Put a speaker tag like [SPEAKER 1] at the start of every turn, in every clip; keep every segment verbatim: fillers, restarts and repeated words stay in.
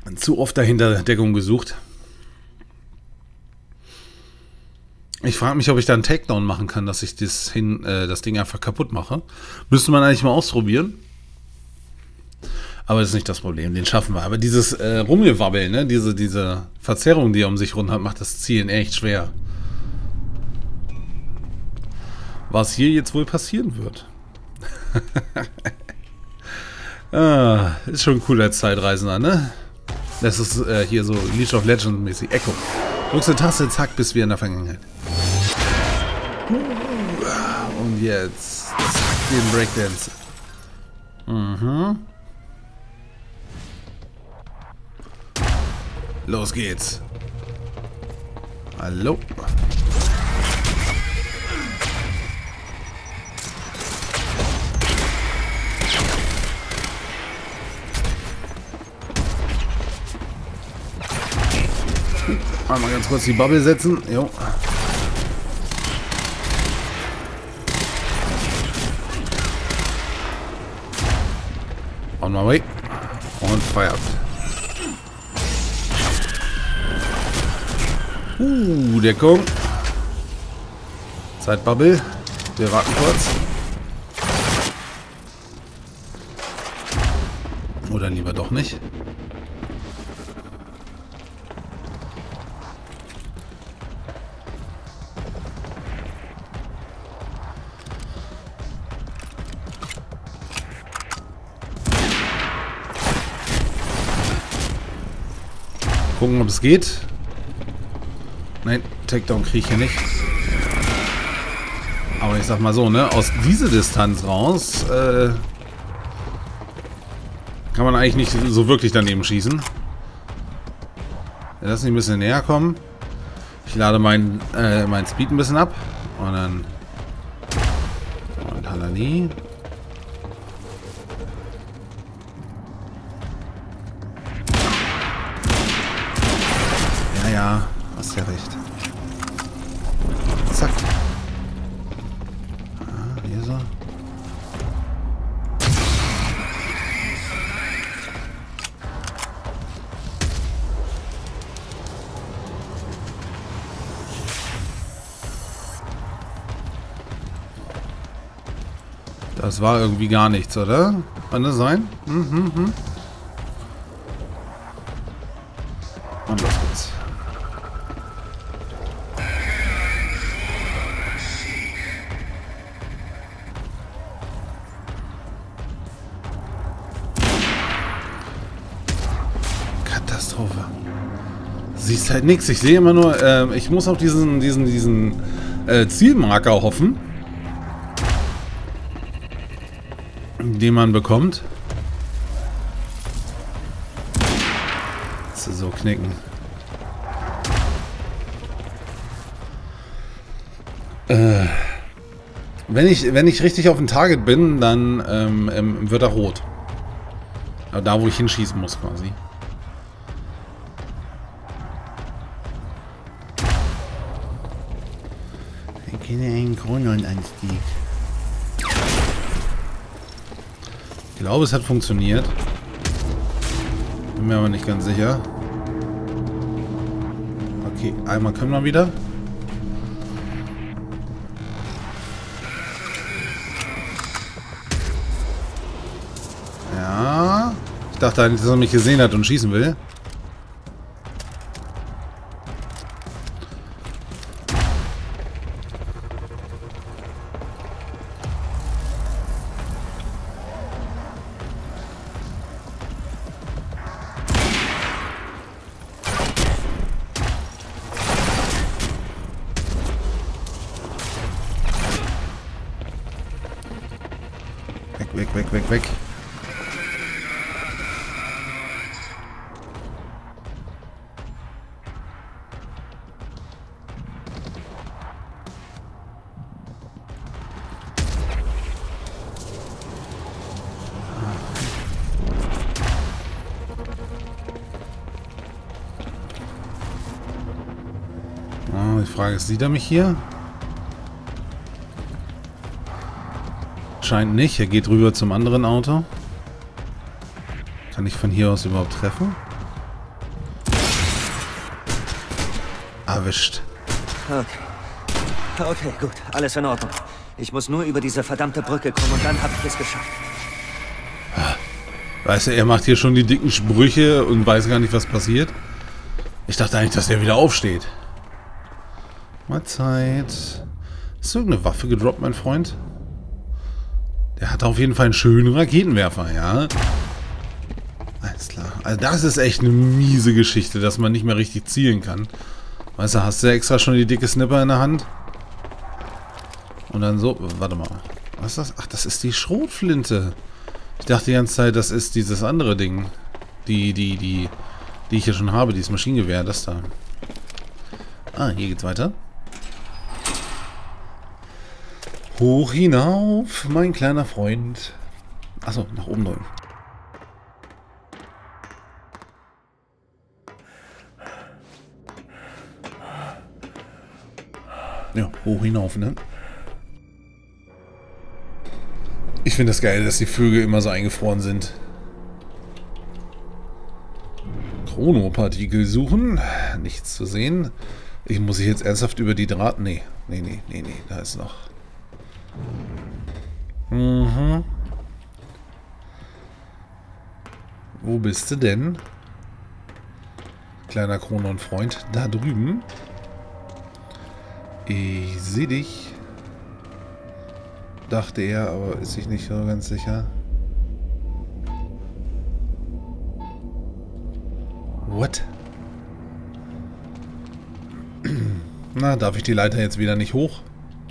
[SPEAKER 1] Zu oft dahinter Deckung gesucht. Ich frage mich, ob ich da einen Takedown machen kann, dass ich das, hin, äh, das Ding einfach kaputt mache. Müsste man eigentlich mal ausprobieren. Aber das ist nicht das Problem, den schaffen wir. Aber dieses äh, Rumgewabbeln, ne? diese, diese Verzerrung, die er um sich rund hat, macht das Zielen echt schwer. Was hier jetzt wohl passieren wird. ah, ist schon cool als Zeitreisender, ne? Das ist äh, hier so League of Legends mäßig. Echo. Drückst eine Taste, zack, bist wir in der Vergangenheit. Und jetzt zack, den Breakdance. Mhm. Los geht's. Hallo. Mal ganz kurz die Bubble setzen. Jo. On my way. Und Feierabend. Uh, Deckung. Zeitbubble. Wir warten kurz. Oder lieber doch nicht. Gucken, ob es geht. Nein, Takedown kriege ich hier nicht. Aber ich sag mal so, ne? Aus dieser Distanz raus äh, kann man eigentlich nicht so wirklich daneben schießen. Lass mich ein bisschen näher kommen. Ich lade mein, äh, mein Speed ein bisschen ab. Und dann... Und Halali. Ja, ja. Hast ja recht. Zack. Ah, hier so. Das war irgendwie gar nichts, oder? Kann das sein? Mhm, mhm. Und los geht's. Katastrophe. Siehst halt nichts. Ich sehe immer nur, äh, ich muss auf diesen, diesen, diesen äh, Zielmarker hoffen, den man bekommt. So knicken. Äh, wenn ich wenn ich richtig auf dem Target bin, dann ähm, ähm, wird er rot. Aber da, wo ich hinschießen muss, quasi. Ich kenne einen Kronon-Anstieg. Ich glaube, es hat funktioniert. Bin mir aber nicht ganz sicher. Okay, einmal können wir wieder. Ja. Ich dachte eigentlich, dass er mich gesehen hat und schießen will. Weg, weg, weg, weg. Oh, die Frage ist, sieht er mich hier? Scheint nicht. Er geht rüber zum anderen Auto. Kann ich von hier aus überhaupt treffen? erwischt.
[SPEAKER 2] Okay. Okay, gut. Alles in Ordnung. Ich muss nur über diese verdammte Brücke kommen und dann habe ich es geschafft.
[SPEAKER 1] Weißt du, er macht hier schon die dicken Sprüche und weiß gar nicht, was passiert. Ich dachte eigentlich, dass er wieder aufsteht. Mahlzeit. Hast du irgendeine Waffe gedroppt, mein Freund? Der hat auf jeden Fall einen schönen Raketenwerfer, ja. Alles klar. Also das ist echt eine miese Geschichte, dass man nicht mehr richtig zielen kann. Weißt du, hast du extra schon die dicke Snipper in der Hand? Und dann so, warte mal. Was ist das? Ach, das ist die Schrotflinte. Ich dachte die ganze Zeit, das ist dieses andere Ding. Die, die, die, die ich hier schon habe, dieses Maschinengewehr, das da. Ah, hier geht's weiter. Hoch hinauf, mein kleiner Freund. Achso, nach oben drücken. Ja, hoch hinauf, ne? Ich finde das geil, dass die Vögel immer so eingefroren sind. Chronopartikel suchen. Nichts zu sehen. Ich muss ich jetzt ernsthaft über die Draht... Nee, nee, nee, nee, nee. Da ist noch... Mhm. Wo bist du denn? Kleiner Chronon-Freund. Da drüben. Ich sehe dich. Dachte er, aber ist sich nicht so ganz sicher. What? Na, darf ich die Leiter jetzt wieder nicht hoch?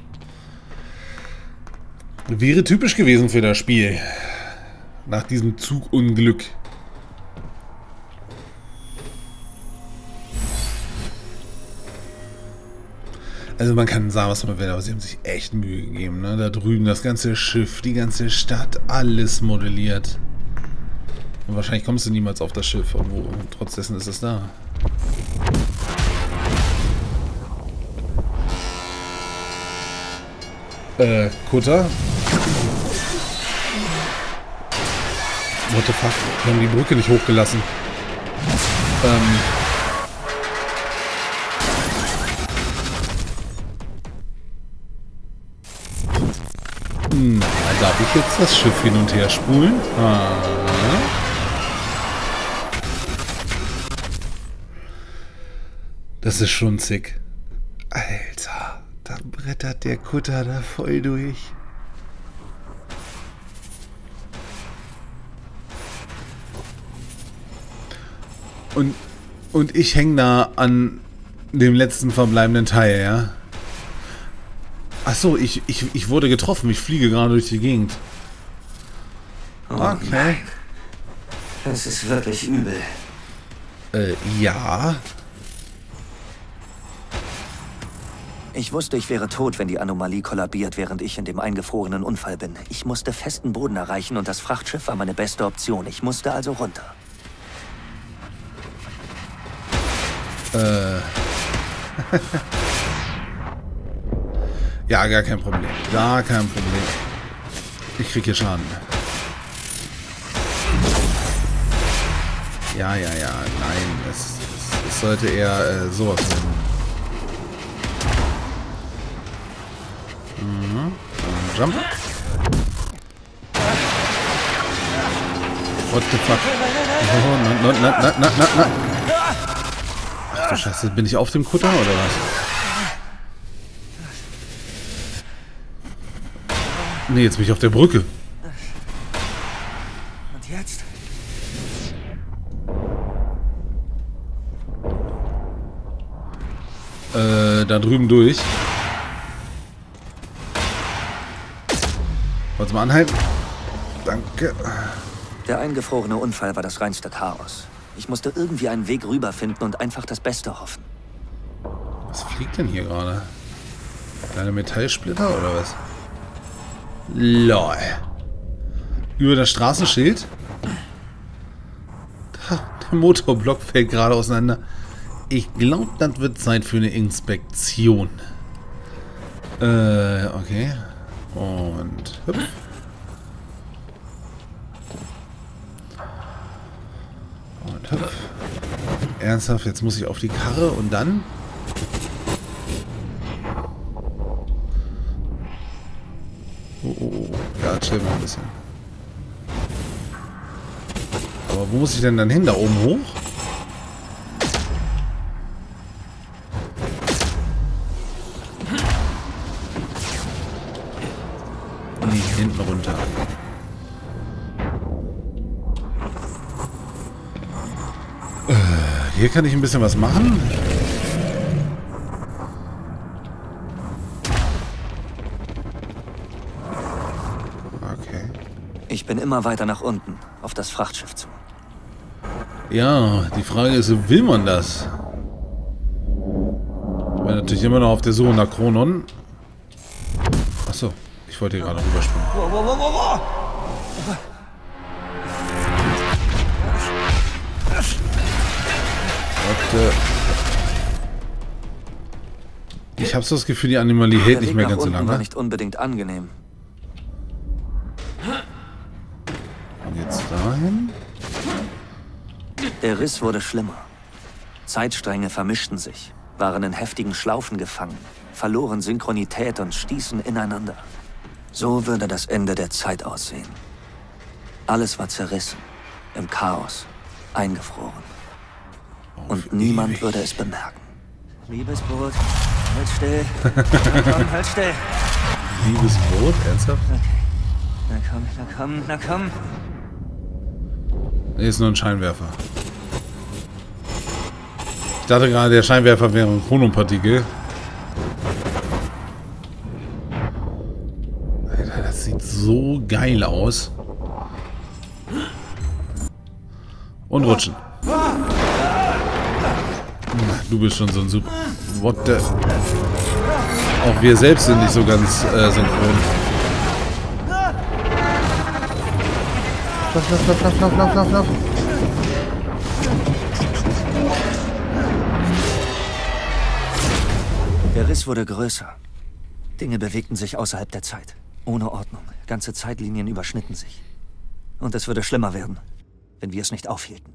[SPEAKER 1] Wäre typisch gewesen für das Spiel. Nach diesem Zugunglück. Also man kann sagen, was man will, aber sie haben sich echt Mühe gegeben, ne? Da drüben das ganze Schiff, die ganze Stadt, alles modelliert. Und wahrscheinlich kommst du niemals auf das Schiff, obwohl trotz dessen ist es da. Äh, Kutter? What the fuck? Wir haben die Brücke nicht hochgelassen. Ähm... Hm, darf ich jetzt das Schiff hin und her spulen? Ah. Das ist schon sick. Alter, da brettert der Kutter da voll durch. Und, und ich hänge da an dem letzten verbleibenden Teil, ja? Ach so, ich, ich, ich wurde getroffen. Ich fliege gerade durch die Gegend. Okay.
[SPEAKER 2] Nein. Das ist wirklich übel.
[SPEAKER 1] Äh, ja.
[SPEAKER 2] Ich wusste, ich wäre tot, wenn die Anomalie kollabiert, während ich in dem eingefrorenen Unfall bin. Ich musste festen Boden erreichen und das Frachtschiff war meine beste Option. Ich musste also runter.
[SPEAKER 1] Äh. Ja, gar kein Problem. Gar kein Problem. Ich krieg hier Schaden. Ja, ja, ja. Nein, es, es, es sollte eher äh, sowas werden. Mhm. Jump. What the fuck? Oh, na, na, na, na, na, na. Ach du Scheiße, bin ich auf dem Kutter oder was? Nee, jetzt bin ich auf der Brücke.
[SPEAKER 2] Und jetzt?
[SPEAKER 1] Äh, da drüben durch. Wollt's mal anhalten? Danke.
[SPEAKER 2] Der eingefrorene Unfall war das reinste Chaos. Ich musste irgendwie einen Weg rüberfinden und einfach das Beste hoffen.
[SPEAKER 1] Was fliegt denn hier gerade? Kleine Metallsplitter oder was? Lol. Über das Straßenschild? Da, der Motorblock fällt gerade auseinander. Ich glaube, das wird Zeit für eine Inspektion. Äh, okay. Und hüpf. Und hüpf. Ernsthaft, jetzt muss ich auf die Karre und dann... Oh, oh, oh. Ja, chill mal ein bisschen. Aber wo muss ich denn dann hin? Da oben hoch? Nee, hinten runter. Äh, hier kann ich ein bisschen was machen.
[SPEAKER 2] Ich bin immer weiter nach unten, auf das Frachtschiff zu.
[SPEAKER 1] Ja, die Frage ist, will man das? Ich bin natürlich immer noch auf der Suche nach Kronon. Achso, ich wollte hier gerade rüberspringen.
[SPEAKER 2] Wow, wow, wow, wow, wow.
[SPEAKER 1] Ich habe so das Gefühl, die Anomalie hält nicht mehr ganz so
[SPEAKER 2] lange.
[SPEAKER 1] lange.
[SPEAKER 2] War nicht unbedingt angenehm.
[SPEAKER 1] Und jetzt dahin.
[SPEAKER 2] Der Riss wurde schlimmer. Zeitstränge vermischten sich, waren in heftigen Schlaufen gefangen, verloren Synchronität und stießen ineinander. So würde das Ende der Zeit aussehen. Alles war zerrissen, im Chaos, eingefroren. Und niemand würde es bemerken. Liebesboot, halt still. Komm, halt still.
[SPEAKER 1] Liebesboot? Ernsthaft?
[SPEAKER 2] Okay. Na komm, na komm, na komm.
[SPEAKER 1] Nee, ist nur ein Scheinwerfer. Ich dachte gerade, der Scheinwerfer wäre ein Chronopartikel. Alter, das sieht so geil aus. Und rutschen. Du bist schon so ein super... What the... Auch wir selbst sind nicht so ganz äh, synchron. Lauf, lauf, lauf, lauf, lauf, lauf, lauf, lauf.
[SPEAKER 2] Der Riss wurde größer. Dinge bewegten sich außerhalb der Zeit. Ohne Ordnung. Ganze Zeitlinien überschnitten sich. Und es würde schlimmer werden, wenn wir es nicht aufhielten.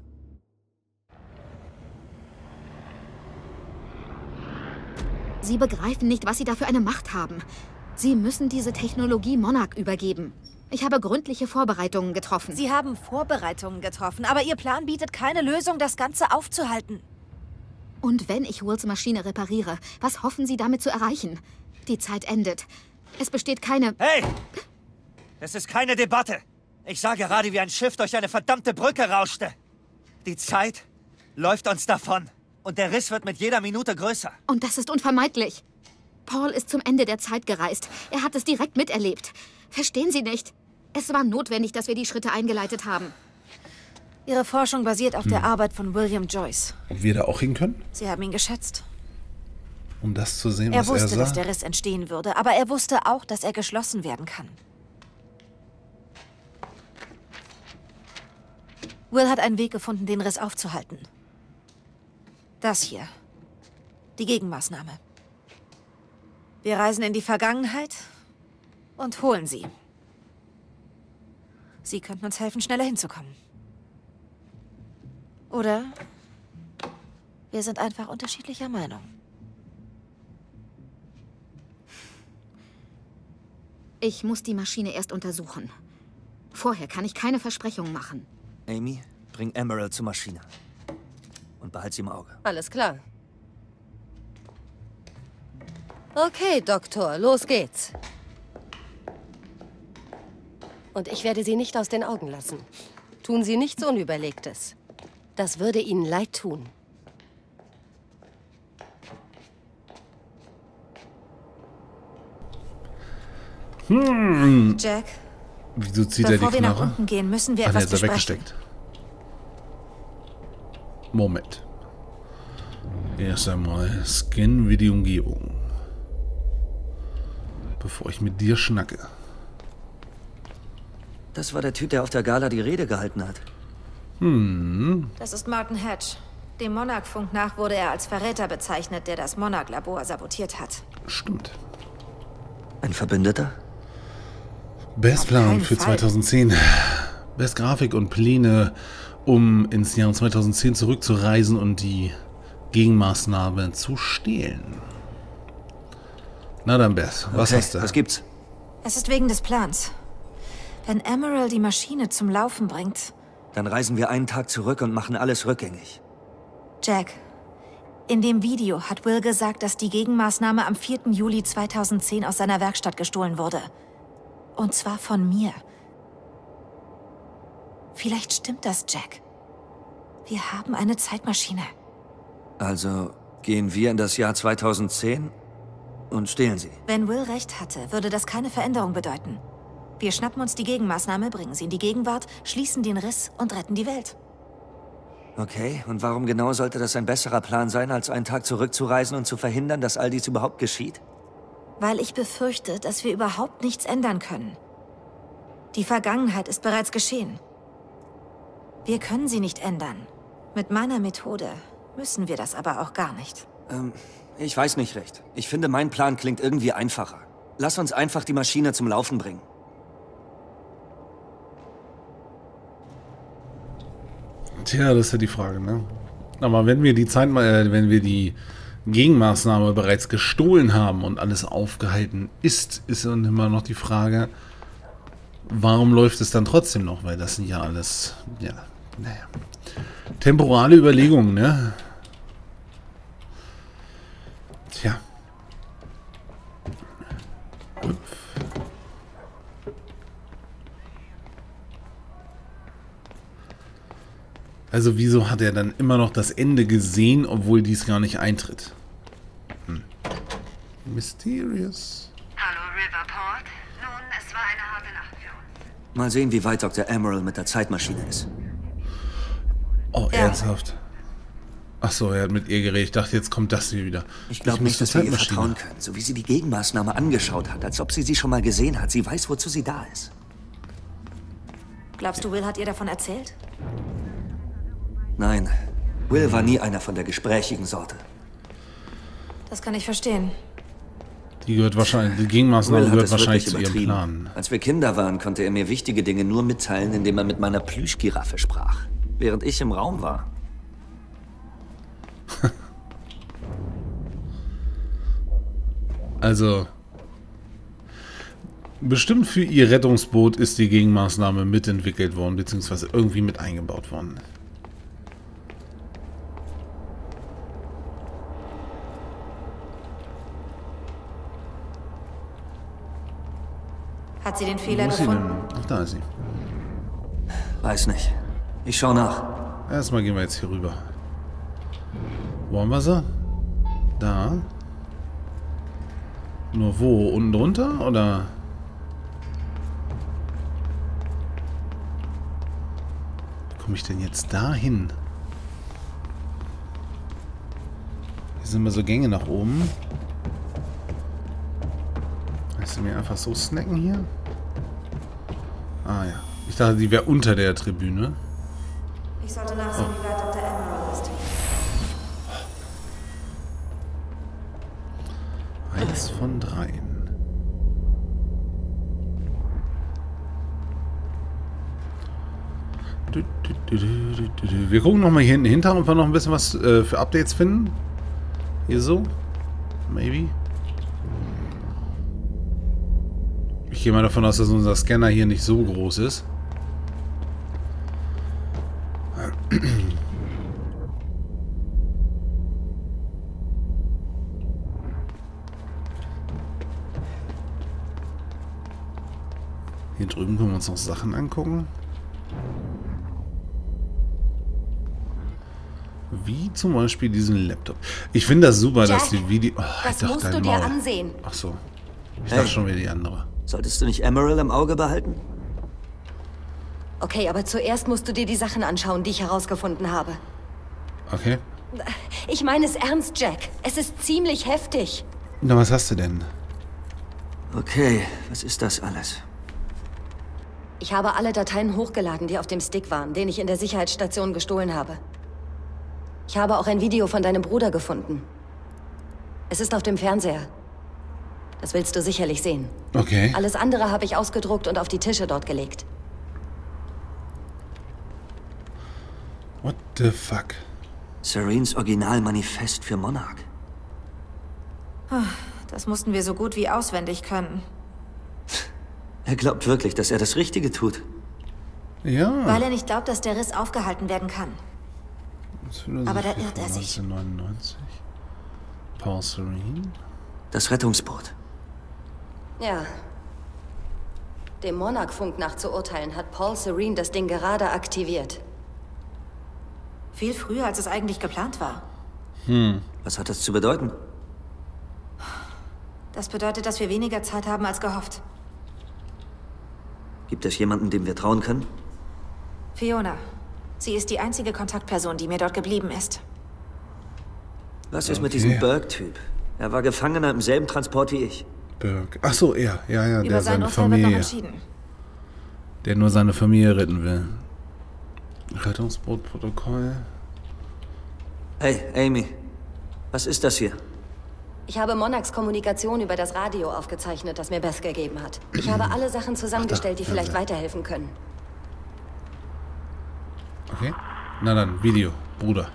[SPEAKER 3] Sie begreifen nicht, was Sie da für eine Macht haben. Sie müssen diese Technologie Monarch übergeben. Ich habe gründliche Vorbereitungen getroffen.
[SPEAKER 4] Sie haben Vorbereitungen getroffen, aber Ihr Plan bietet keine Lösung, das Ganze aufzuhalten.
[SPEAKER 3] Und wenn ich Wills Maschine repariere, was hoffen Sie damit zu erreichen? Die Zeit endet. Es besteht keine...
[SPEAKER 2] Hey! Es ist keine Debatte. Ich sah gerade, wie ein Schiff durch eine verdammte Brücke rauschte. Die Zeit läuft uns davon. Und der Riss wird mit jeder Minute größer.
[SPEAKER 3] Und das ist unvermeidlich. Paul ist zum Ende der Zeit gereist. Er hat es direkt miterlebt. Verstehen Sie nicht? Es war notwendig, dass wir die Schritte eingeleitet haben.
[SPEAKER 4] Ihre Forschung basiert auf hm. der Arbeit von William Joyce.
[SPEAKER 1] Ob wir da auch hin können?
[SPEAKER 4] Sie haben ihn geschätzt.
[SPEAKER 1] Um das zu sehen,
[SPEAKER 4] er
[SPEAKER 1] was
[SPEAKER 4] wusste,
[SPEAKER 1] er sah?
[SPEAKER 4] dass der Riss entstehen würde, aber er wusste auch, dass er geschlossen werden kann. Will hat einen Weg gefunden, den Riss aufzuhalten. Das hier. Die Gegenmaßnahme. Wir reisen in die Vergangenheit und holen sie. Sie könnten uns helfen, schneller hinzukommen. Oder wir sind einfach unterschiedlicher Meinung.
[SPEAKER 3] Ich muss die Maschine erst untersuchen. Vorher kann ich keine Versprechungen machen.
[SPEAKER 2] Amy, bring Emerald zur Maschine. Und behalt sie im Auge.
[SPEAKER 5] Alles klar. Okay, Doktor, los geht's. Und ich werde Sie nicht aus den Augen lassen. Tun Sie nichts Unüberlegtes. Das würde Ihnen leid tun.
[SPEAKER 1] Hm.
[SPEAKER 4] Jack,
[SPEAKER 1] wieso zieht
[SPEAKER 4] bevor
[SPEAKER 1] er die
[SPEAKER 4] wir nach
[SPEAKER 1] Knarre?
[SPEAKER 4] unten gehen, müssen wir
[SPEAKER 1] Ach,
[SPEAKER 4] etwas
[SPEAKER 1] der ist er
[SPEAKER 4] besprechen.
[SPEAKER 1] weggesteckt. Moment. Erst einmal scannen wir die Umgebung. Bevor ich mit dir schnacke.
[SPEAKER 2] Das war der Typ, der auf der Gala die Rede gehalten hat.
[SPEAKER 1] Hm.
[SPEAKER 4] Das ist Martin Hatch. Dem Monarch-Funk nach wurde er als Verräter bezeichnet, der das Monarch-Labor sabotiert hat.
[SPEAKER 1] Stimmt.
[SPEAKER 2] Ein Verbündeter?
[SPEAKER 1] Bestplan für
[SPEAKER 4] Fall.
[SPEAKER 1] zweitausendzehn. Best Grafik und Pläne, um ins Jahr zweitausendzehn zurückzureisen und die Gegenmaßnahme zu stehlen. Na dann, Beth, was
[SPEAKER 2] Okay,
[SPEAKER 1] hast du?
[SPEAKER 2] was gibt's?
[SPEAKER 4] Es ist wegen des Plans. Wenn Emerald die Maschine zum Laufen bringt...
[SPEAKER 2] Dann reisen wir einen Tag zurück und machen alles rückgängig.
[SPEAKER 4] Jack, in dem Video hat Will gesagt, dass die Gegenmaßnahme am vierten Juli zweitausendzehn aus seiner Werkstatt gestohlen wurde. Und zwar von mir. Vielleicht stimmt das, Jack. Wir haben eine Zeitmaschine.
[SPEAKER 2] Also gehen wir in das Jahr zweitausendzehn und stehlen sie.
[SPEAKER 4] Wenn Will recht hatte, würde das keine Veränderung bedeuten. Wir schnappen uns die Gegenmaßnahme, bringen sie in die Gegenwart, schließen den Riss und retten die Welt.
[SPEAKER 2] Okay, und warum genau sollte das ein besserer Plan sein, als einen Tag zurückzureisen und zu verhindern, dass all dies überhaupt geschieht?
[SPEAKER 4] Weil ich befürchte, dass wir überhaupt nichts ändern können. Die Vergangenheit ist bereits geschehen. Wir können sie nicht ändern. Mit meiner Methode müssen wir das aber auch gar nicht.
[SPEAKER 2] Ähm, ich weiß nicht recht. Ich finde, mein Plan klingt irgendwie einfacher. Lass uns einfach die Maschine zum Laufen bringen.
[SPEAKER 1] Tja, das ist ja die Frage, ne? Aber wenn wir die Zeit mal, äh, wenn wir die Gegenmaßnahme bereits gestohlen haben und alles aufgehalten ist, ist dann immer noch die Frage, warum läuft es dann trotzdem noch? Weil das sind ja alles, ja, naja, temporale Überlegungen, ne? Tja. Hüpf. Also wieso hat er dann immer noch das Ende gesehen, obwohl dies gar nicht eintritt? Hm. Mysterious.
[SPEAKER 6] Hallo Riverport. Nun, es war eine harte Nacht für uns.
[SPEAKER 2] Mal sehen, wie weit Doktor Emerald mit der Zeitmaschine ist.
[SPEAKER 1] Oh,
[SPEAKER 4] Ja.
[SPEAKER 1] ernsthaft? Ach so, er hat mit ihr geredet. Ich dachte, jetzt kommt das hier wieder.
[SPEAKER 2] Ich glaube
[SPEAKER 1] muss
[SPEAKER 2] nicht, dass
[SPEAKER 1] zur
[SPEAKER 2] wir ihr
[SPEAKER 1] Zeitmaschine.
[SPEAKER 2] vertrauen können. So wie sie die Gegenmaßnahme angeschaut hat, als ob sie sie schon mal gesehen hat. Sie weiß, wozu sie da ist.
[SPEAKER 4] Glaubst du, Will hat ihr davon erzählt?
[SPEAKER 2] Nein, Will war nie einer von der gesprächigen Sorte.
[SPEAKER 4] Das kann ich verstehen.
[SPEAKER 1] Die gehört wahrscheinlich, die Gegenmaßnahme
[SPEAKER 2] Will hat
[SPEAKER 1] gehört
[SPEAKER 2] es
[SPEAKER 1] wahrscheinlich
[SPEAKER 2] wirklich
[SPEAKER 1] zu ihrem
[SPEAKER 2] übertrieben.
[SPEAKER 1] Plan.
[SPEAKER 2] Als wir Kinder waren, konnte er mir wichtige Dinge nur mitteilen, indem er mit meiner Plüschgiraffe sprach. Während ich im Raum war.
[SPEAKER 1] Also, bestimmt für ihr Rettungsboot ist die Gegenmaßnahme mitentwickelt worden, beziehungsweise irgendwie mit eingebaut worden.
[SPEAKER 4] Hat sie den Fehler
[SPEAKER 1] Wo ist sie denn?
[SPEAKER 4] gefunden?
[SPEAKER 1] Ach, da ist sie.
[SPEAKER 2] Weiß nicht. Ich schau nach.
[SPEAKER 1] Erstmal gehen wir jetzt hier rüber. Wo haben wir sie? Da. Nur wo? Unten drunter? Oder? Wie komme ich denn jetzt da hin? Hier sind immer so Gänge nach oben. Kannst du mir einfach so snacken hier? Ah ja. Ich dachte, die wäre unter der Tribüne.
[SPEAKER 4] Ich sollte nachsehen, wie weit Doktor Emerald ist.
[SPEAKER 1] Eins von dreien. Wir gucken noch mal hier hinten hinter, ob wir noch ein bisschen was äh, für Updates finden. Hier so. Maybe. Ich gehe mal davon aus, dass unser Scanner hier nicht so groß ist. Hier drüben können wir uns noch Sachen angucken. Wie zum Beispiel diesen Laptop. Ich finde das super, dass
[SPEAKER 5] Jack,
[SPEAKER 1] die Video... Oh,
[SPEAKER 5] das
[SPEAKER 1] doch,
[SPEAKER 5] musst
[SPEAKER 1] dein
[SPEAKER 5] du dir
[SPEAKER 1] Maul.
[SPEAKER 5] ansehen.
[SPEAKER 1] Ach so. Ich
[SPEAKER 2] Hey.
[SPEAKER 1] dachte schon wieder die andere.
[SPEAKER 2] Solltest du nicht Emerald im Auge behalten?
[SPEAKER 5] Okay, aber zuerst musst du dir die Sachen anschauen, die ich herausgefunden habe.
[SPEAKER 1] Okay.
[SPEAKER 5] Ich meine es ernst, Jack. Es ist ziemlich heftig.
[SPEAKER 1] Na, was hast du denn?
[SPEAKER 2] Okay, was ist das alles?
[SPEAKER 5] Ich habe alle Dateien hochgeladen, die auf dem Stick waren, den ich in der Sicherheitsstation gestohlen habe. Ich habe auch ein Video von deinem Bruder gefunden. Es ist auf dem Fernseher. Das willst du sicherlich sehen.
[SPEAKER 1] Okay.
[SPEAKER 5] Alles andere habe ich ausgedruckt und auf die Tische dort gelegt.
[SPEAKER 1] What the fuck?
[SPEAKER 2] Serenes Originalmanifest für Monarch.
[SPEAKER 4] Das mussten wir so gut wie auswendig können.
[SPEAKER 2] Er glaubt wirklich, dass er das Richtige tut.
[SPEAKER 1] Ja.
[SPEAKER 4] Weil er nicht glaubt, dass der Riss aufgehalten werden kann. Aber da irrt er sich.
[SPEAKER 1] neunzehnhundertneunundneunzig. Paul Serene.
[SPEAKER 2] Das Rettungsboot.
[SPEAKER 5] Ja. Dem Monarch-Funk nach zu urteilen, hat Paul Serene das Ding gerade aktiviert.
[SPEAKER 4] Viel früher, als es eigentlich geplant war.
[SPEAKER 1] Hm.
[SPEAKER 2] Was hat das zu bedeuten?
[SPEAKER 4] Das bedeutet, dass wir weniger Zeit haben als gehofft.
[SPEAKER 2] Gibt es jemanden, dem wir trauen können?
[SPEAKER 4] Fiona. Sie ist die einzige Kontaktperson, die mir dort geblieben ist.
[SPEAKER 2] Was ist
[SPEAKER 1] Okay.
[SPEAKER 2] mit diesem Burke-Typ? Er war Gefangener im selben Transport wie ich.
[SPEAKER 1] Burke. Ach so, er. Ja, ja,
[SPEAKER 4] Über
[SPEAKER 1] der
[SPEAKER 4] sein
[SPEAKER 1] seine
[SPEAKER 4] Urteil wird noch
[SPEAKER 1] Familie.
[SPEAKER 4] entschieden.
[SPEAKER 1] Der nur seine Familie retten will. Rettungsbootprotokoll.
[SPEAKER 2] Hey, Amy. Was ist das hier?
[SPEAKER 5] Ich habe Monarchs Kommunikation über das Radio aufgezeichnet, das mir Beth gegeben hat. Ich habe alle Sachen zusammengestellt, die vielleicht weiterhelfen können.
[SPEAKER 1] Okay. Na dann, Video. Bruder.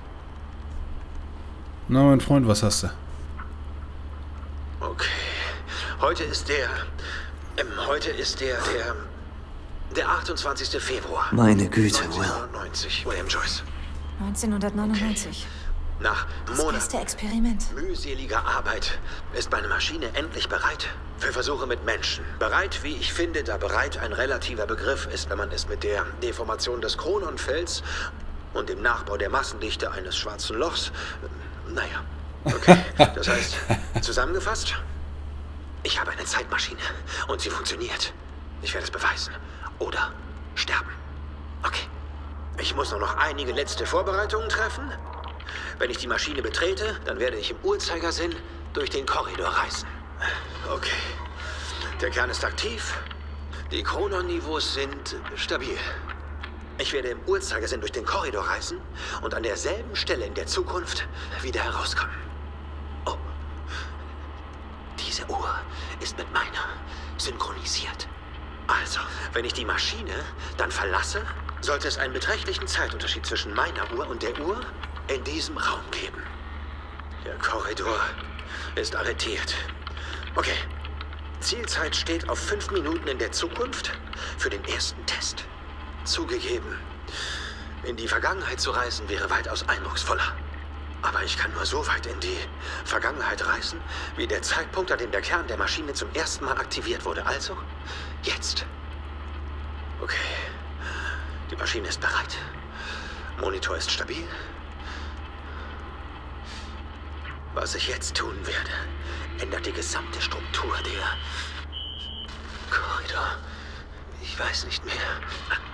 [SPEAKER 1] Na, mein Freund, was hast du?
[SPEAKER 7] Okay. Heute ist der... Ähm, heute ist der... der... der achtundzwanzigste Februar.
[SPEAKER 2] Meine Güte, Will.
[SPEAKER 7] neunzehnhundertneunundneunzig. William Joyce.
[SPEAKER 4] neunzehnhundertneunundneunzig.
[SPEAKER 7] Nach
[SPEAKER 4] Das
[SPEAKER 7] Monaten
[SPEAKER 4] beste Experiment.
[SPEAKER 7] mühseliger Arbeit ist meine Maschine endlich bereit für Versuche mit Menschen. Bereit, wie ich finde, da bereit ein relativer Begriff ist, wenn man es mit der Deformation des Krononfelds und dem Nachbau der Massendichte eines schwarzen Lochs... äh, Naja, okay. Das heißt, zusammengefasst, ich habe eine Zeitmaschine und sie funktioniert. Ich werde es beweisen. Oder sterben. Okay. Ich muss nur noch einige letzte Vorbereitungen treffen. Wenn ich die Maschine betrete, dann werde ich im Uhrzeigersinn durch den Korridor reisen. Okay. Der Kern ist aktiv. Die Chronon-Niveaus sind stabil. Ich werde im Uhrzeigersinn durch den Korridor reisen und an derselben Stelle in der Zukunft wieder herauskommen. Oh. Diese Uhr ist mit meiner synchronisiert. Also, wenn ich die Maschine dann verlasse, sollte es einen beträchtlichen Zeitunterschied zwischen meiner Uhr und der Uhr in diesem Raum geben. Der Korridor ist arretiert. Okay. Zielzeit steht auf fünf Minuten in der Zukunft für den ersten Test. Zugegeben, in die Vergangenheit zu reisen wäre weitaus eindrucksvoller. Aber ich kann nur so weit in die Vergangenheit reisen, wie der Zeitpunkt, an dem der Kern der Maschine zum ersten Mal aktiviert wurde. Also, jetzt. Okay. Die Maschine ist bereit. Monitor ist stabil. Was ich jetzt tun werde, ändert die gesamte Struktur der Korridor. Ich weiß nicht mehr.